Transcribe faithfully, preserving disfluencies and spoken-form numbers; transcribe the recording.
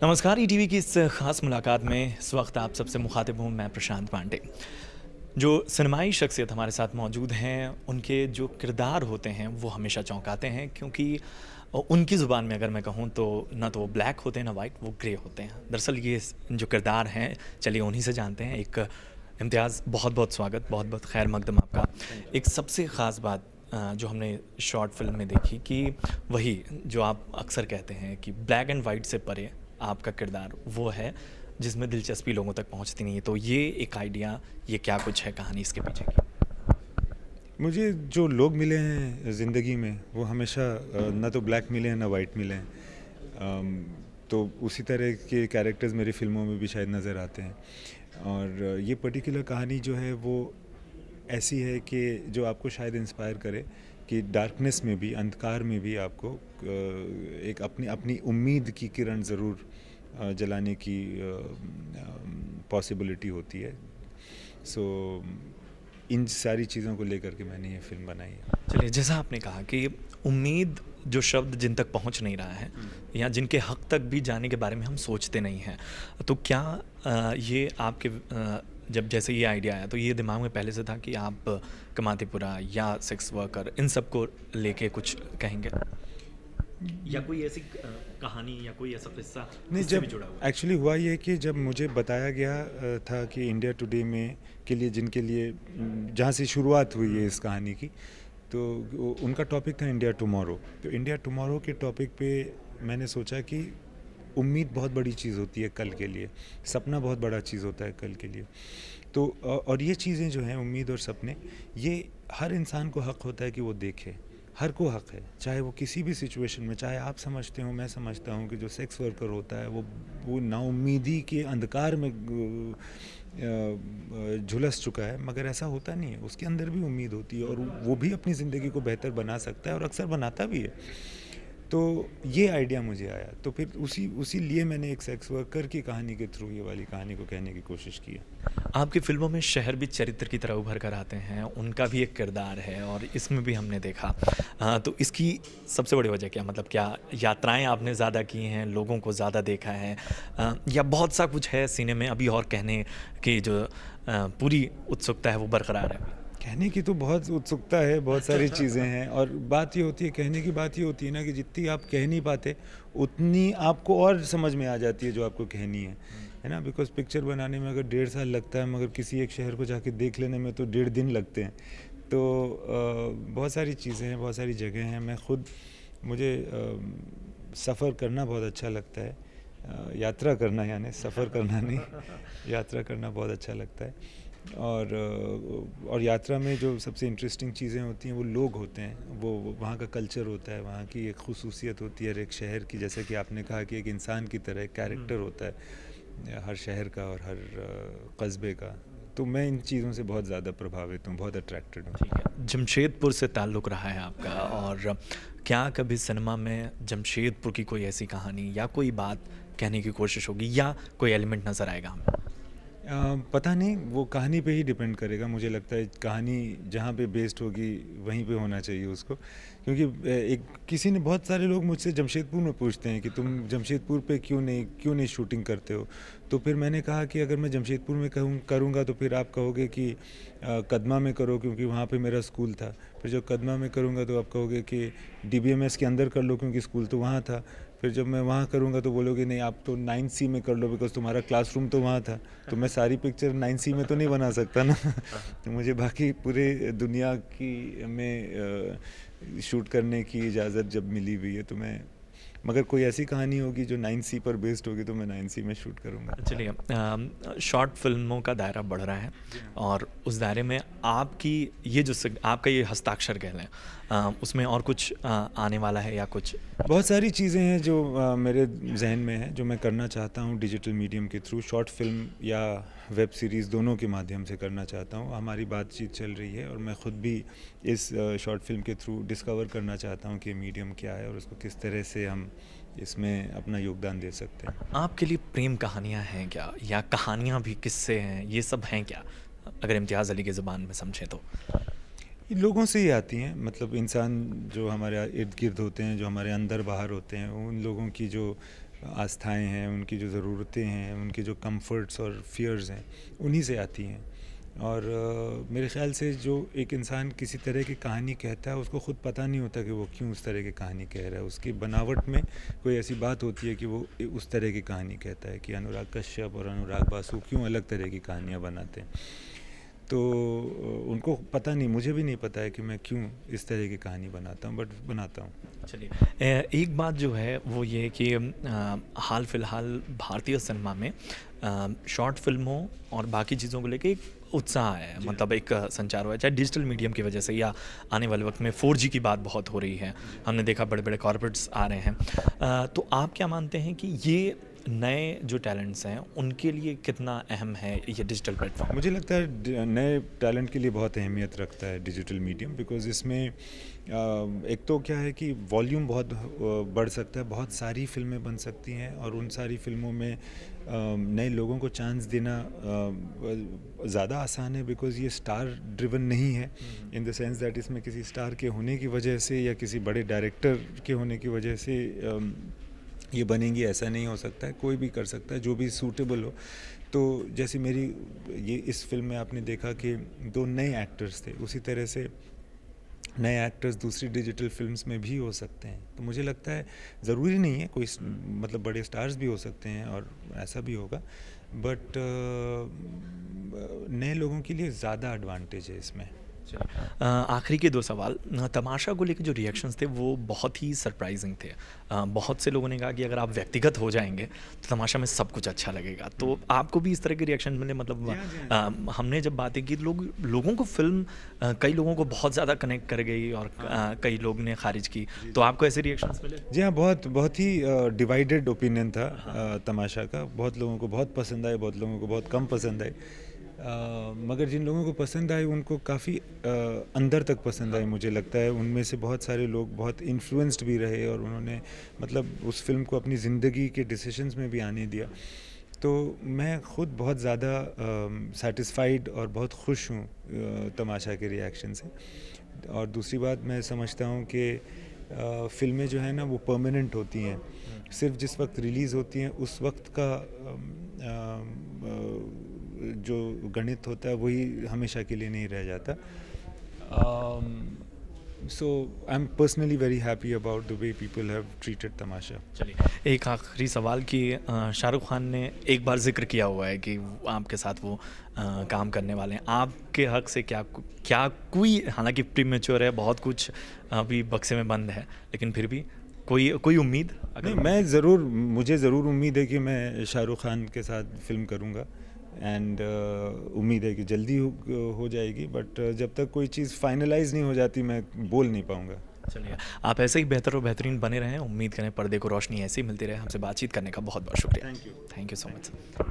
नमस्कार, ईटीवी की इस खास मुलाकात में इस वक्त आप सबसे मुखातिब हूँ मैं प्रशांत पांडे। जो सिनेमाई शख्सियत हमारे साथ मौजूद हैं, उनके जो किरदार होते हैं वो हमेशा चौंकाते हैं क्योंकि अ, उनकी ज़ुबान में अगर मैं कहूँ तो ना तो वो ब्लैक होते हैं ना वाइट, वो ग्रे होते हैं। दरअसल ये स जो किरदार हैं, चलिए उन्हीं से जानते हैं। एक इम्तियाज़, बहुत-बहुत स्वागत, बहुत-बहुत खैर मकदम आपका। Thank you. एक सबसे ख़ास बात अ, जो हमने शॉर्ट फ़िल्म में देखी कि वही जो आप अक्सर कहते हैं कि ब्लैक एंड वाइट से परे आपका किरदार वो है जिसमें दिलचस्पी लोगों तक पहुंचती नहीं है। तो ये एक आइडिया, ये क्या कुछ है कहानी इसके पीछे की? मुझे जो लोग मिले हैं ज़िंदगी में वो हमेशा अ, ना तो ब्लैक मिले हैं ना वाइट मिले हैं। अम, तो उसी तरह के कैरेक्टर्स मेरी फ़िल्मों में भी शायद नज़र आते हैं। और ये पर्टिकुलर कहानी जो है वो ऐसी है कि जो आपको शायद इंस्पायर करे कि डार्कनेस में भी, अंधकार में भी आपको अ, एक अपनी अपनी उम्मीद की किरण ज़रूर अ, जलाने की पॉसिबिलिटी होती है। सो इन सारी चीज़ों को लेकर के मैंने ये फ़िल्म बनाई है। चलिए, जैसा आपने कहा कि उम्मीद जो शब्द जिन तक पहुंच नहीं रहा है या जिनके हक तक भी जाने के बारे में हम सोचते नहीं हैं, तो क्या अ, ये आपके अ, जब जैसे ये आइडिया आया तो ये दिमाग में पहले से था कि आप कमातीपुरा या सेक्स वर्कर इन सब को लेके कुछ कहेंगे, या कोई ऐसी अ, कहानी या कोई ऐसा किस्सा नहीं, इससे भी जब जुड़ा हुआ है? एक्चुअली हुआ ये कि जब मुझे बताया गया अ, था कि इंडिया टुडे में के लिए जिनके लिए म, जहाँ से शुरुआत हुई है इस कहानी की, तो वो- उनका टॉपिक था इंडिया टुमारो। तो इंडिया टुमारो के टॉपिक पे मैंने सोचा कि उम्मीद बहुत बड़ी चीज़ होती है कल के लिए, सपना बहुत बड़ा चीज़ होता है कल के लिए। तो अ, और ये चीज़ें जो हैं, उम्मीद और सपने, ये हर इंसान को हक होता है कि वो देखे। हर को हक है, चाहे वो किसी भी सिचुएशन में, चाहे आप समझते हो, मैं समझता हूँ कि जो सेक्स वर्कर होता है वो वो नाउम्मीदी के अंधकार में ग- अ, अ, झुलस चुका है, मगर ऐसा होता नहीं है, उसके अंदर भी उम्मीद होती है और वो भी अपनी ज़िंदगी को बेहतर बना सकता है और अक्सर बनाता भी है। तो ये आइडिया मुझे आया, तो फिर उसी उसी लिए मैंने एक सेक्स वर्कर की कहानी के थ्रू ये वाली कहानी को कहने की कोशिश की है। आपकी फ़िल्मों में शहर भी चरित्र की तरह उभर कर आते हैं, उनका भी एक किरदार है और इसमें भी हमने देखा। अ, तो इसकी सबसे बड़ी वजह क्या, मतलब क्या यात्राएँ आपने ज़्यादा की हैं, लोगों को ज़्यादा देखा है, अ, या बहुत सा कुछ है सीने में अभी और कहने की जो अ, पूरी उत्सुकता है वो बरकरार है अभी? कहने की तो बहुत उत्सुकता है, बहुत सारी चीज़ें हैं, और बात ये होती है, कहने की बात ये होती है ना कि जितनी आप कह नहीं पाते उतनी आपको और समझ में आ जाती है जो आपको कहनी है है ना। बिकॉज पिक्चर बनाने में अगर डेढ़ साल लगता है, मगर किसी एक शहर को जाके देख लेने में तो डेढ़ दिन लगते हैं। तो अ, बहुत सारी चीज़ें हैं, बहुत सारी जगह हैं। मैं खुद, मुझे सफ़र करना बहुत अच्छा लगता है। अ, यात्रा करना, यानी सफ़र करना नहीं, यात्रा करना बहुत अच्छा लगता है। और अ, और यात्रा में जो सबसे इंटरेस्टिंग चीज़ें होती हैं वो लोग होते हैं, वो वो वहाँ का कल्चर होता है, वहाँ की एक खुसूसियत होती है हर एक शहर की। जैसे कि आपने कहा कि एक इंसान की तरह एक कैरेक्टर होता है हर शहर का और हर अ, कस्बे का। तो मैं इन चीज़ों से बहुत ज़्यादा प्रभावित हूँ, बहुत अट्रैक्टेड हूँ। ठीक है, जमशेदपुर से ताल्लुक़ रहा है आपका, और क्या कभी सिनेमा में जमशेदपुर की कोई ऐसी कहानी या कोई बात कहने की कोशिश होगी या कोई एलिमेंट नज़र आएगा हमें? अ, पता नहीं, वो कहानी पे ही डिपेंड करेगा। मुझे लगता है कहानी जहाँ पे बेस्ड होगी वहीं पे होना चाहिए उसको, क्योंकि अ, एक किसी ने, बहुत सारे लोग मुझसे जमशेदपुर में पूछते हैं कि तुम जमशेदपुर पे क्यों नहीं क्यों नहीं शूटिंग करते हो। तो फिर मैंने कहा कि अगर मैं जमशेदपुर में कहूँ करूँगा तो फिर आप कहोगे कि अ, कदमा में करो, क्योंकि वहाँ पे मेरा स्कूल था। फिर जब कदमा में करूँगा तो आप कहोगे कि डी बी एम एस के अंदर कर लो, क्योंकि स्कूल तो वहाँ था। फिर जब मैं वहाँ करूँगा तो बोलोगे नहीं, आप तो नाइन सी में कर लो, बिकॉज तुम्हारा क्लासरूम तो वहाँ था। तो मैं सारी पिक्चर नाइन सी में तो नहीं बना सकता ना। तो मुझे बाकी पूरे दुनिया की में शूट करने की इजाज़त जब मिली हुई है, तो मैं, मगर कोई ऐसी कहानी होगी जो नाइन सी पर बेस्ड होगी तो मैं नाइन सी में शूट करूँगा। चलिए, अम, शॉर्ट फिल्मों का दायरा बढ़ रहा है और उस दायरे में आपकी ये जो सिग- आपका ये हस्ताक्षर कह लें, अ, उसमें और कुछ अ, आने वाला है या कुछ? बहुत सारी चीज़ें हैं जो अ, मेरे जहन में हैं, जो मैं करना चाहता हूँ डिजिटल मीडियम के थ्रू, शॉर्ट फिल्म या वेब सीरीज़ दोनों के माध्यम से करना चाहता हूँ। हमारी बातचीत चल रही है और मैं ख़ुद भी इस शॉर्ट फिल्म के थ्रू डिस्कवर करना चाहता हूँ कि मीडियम क्या है और उसको किस तरह से हम इसमें अपना योगदान दे सकते हैं। आपके लिए प्रेम कहानियाँ हैं क्या, या कहानियाँ भी किस्से हैं, ये सब हैं क्या, अगर इम्तियाज़ अली की ज़ुबान में समझें तो? ये लोगों से ही आती हैं, मतलब इंसान जो हमारे इर्द गिर्द होते हैं, जो हमारे अंदर बाहर होते हैं, उन लोगों की जो आस्थाएं हैं, उनकी जो ज़रूरतें हैं, उनके जो कंफर्ट्स और फियर्स हैं, उन्हीं से आती हैं। और uh, मेरे ख़्याल से जो एक इंसान किसी तरह की कहानी कहता है, उसको ख़ुद पता नहीं होता कि वो क्यों उस तरह की कहानी कह रहा है। उसकी बनावट में कोई ऐसी बात होती है कि वो उस तरह की कहानी कहता है। कि अनुराग कश्यप और अनुराग बासु क्यों अलग तरह की कहानियाँ बनाते हैं, तो उनको पता नहीं, मुझे भी नहीं पता है कि मैं क्यों इस तरह की कहानी बनाता हूँ, बट बनाता हूँ। चलिए, एक बात जो है वो ये कि आ, हाल फिलहाल भारतीय सिनेमा में शॉर्ट फिल्मों और बाकी चीज़ों को लेके एक उत्साह है, मतलब एक संचार हुआ है, चाहे डिजिटल मीडियम की वजह से या आने वाले वक्त में फोर जी की बात बहुत हो रही है। हमने देखा बड़े बड़े कॉर्पोरेट्स आ रहे हैं। आ, तो आप क्या मानते हैं कि ये नए जो टैलेंट्स हैं उनके लिए कितना अहम है ये डिजिटल प्लेटफॉर्म? मुझे लगता है नए टैलेंट के लिए बहुत अहमियत रखता है डिजिटल मीडियम, बिकॉज़ इसमें एक तो क्या है कि वॉल्यूम बहुत बढ़ सकता है, बहुत सारी फिल्में बन सकती हैं और उन सारी फिल्मों में नए लोगों को चांस देना ज़्यादा आसान है, बिकॉज़ ये स्टार ड्रिवन नहीं है, इन द सेंस दैट इसमें किसी स्टार के होने की वजह से या किसी बड़े डायरेक्टर के होने की वजह से ये बनेंगी, ऐसा नहीं हो सकता है। कोई भी कर सकता है जो भी सूटेबल हो। तो जैसे मेरी ये इस फिल्म में आपने देखा कि दो नए एक्टर्स थे, उसी तरह से नए एक्टर्स दूसरी डिजिटल फिल्म्स में भी हो सकते हैं। तो मुझे लगता है ज़रूरी नहीं है कोई, मतलब बड़े स्टार्स भी हो सकते हैं और ऐसा भी होगा, बट नए लोगों के लिए ज़्यादा एडवांटेज है इसमें। आखिरी के दो सवाल। तमाशा को लेकर जो रिएक्शंस थे वो बहुत ही सरप्राइजिंग थे। आ, बहुत से लोगों ने कहा कि अगर आप व्यक्तिगत हो जाएंगे तो तमाशा में सब कुछ अच्छा लगेगा। तो आपको भी इस तरह के रिएक्शन मिले? मतलब आ, हमने जब बातें की लोग लोगों को फिल्म आ, कई लोगों को बहुत ज़्यादा कनेक्ट कर गई और आ, कई लोग ने खारिज की। तो आपको ऐसे रिएक्शंस मिले? जी हाँ, बहुत बहुत ही डिवाइडेड ओपिनियन था आ, तमाशा का। बहुत लोगों को बहुत पसंद आए, बहुत लोगों को बहुत कम पसंद आए। Uh, मगर जिन लोगों को पसंद आए उनको काफ़ी uh, अंदर तक पसंद आई। मुझे लगता है उनमें से बहुत सारे लोग बहुत इन्फ्लुएंस्ड भी रहे और उन्होंने मतलब उस फिल्म को अपनी ज़िंदगी के डिसीजंस में भी आने दिया। तो मैं ख़ुद बहुत ज़्यादा सेटिस्फाइड uh, और बहुत खुश हूँ uh, तमाशा के रिएक्शन से। और दूसरी बात, मैं समझता हूँ कि uh, फ़िल्में जो है ना वो परमानेंट होती हैं। सिर्फ जिस वक्त रिलीज़ होती हैं उस वक्त का uh, uh, जो गणित होता है वही हमेशा के लिए नहीं रह जाता। So I am personally very happy about the way people have treated Tamasha. चलिए, एक आखिरी सवाल कि शाहरुख खान ने एक बार जिक्र किया हुआ है कि आपके साथ वो आ, काम करने वाले हैं। आपके हक से क्या क्या कोई, हालांकि प्रीमेच्योर है, बहुत कुछ अभी बक्से में बंद है, लेकिन फिर भी कोई कोई उम्मीद? नहीं, मैं ज़रूर, मुझे ज़रूर उम्मीद है कि मैं शाहरुख खान के साथ फिल्म करूँगा एंड uh, उम्मीद है कि जल्दी हो, हो जाएगी। बट uh, जब तक कोई चीज़ फाइनलाइज नहीं हो जाती मैं बोल नहीं पाऊँगा। चलिए, आप ऐसे ही बेहतर और बेहतरीन बने रहें। उम्मीद करें पर्दे को रोशनी ऐसे ही मिलती रहे। हमसे बातचीत करने का बहुत बहुत शुक्रिया। Thank you thank you so much.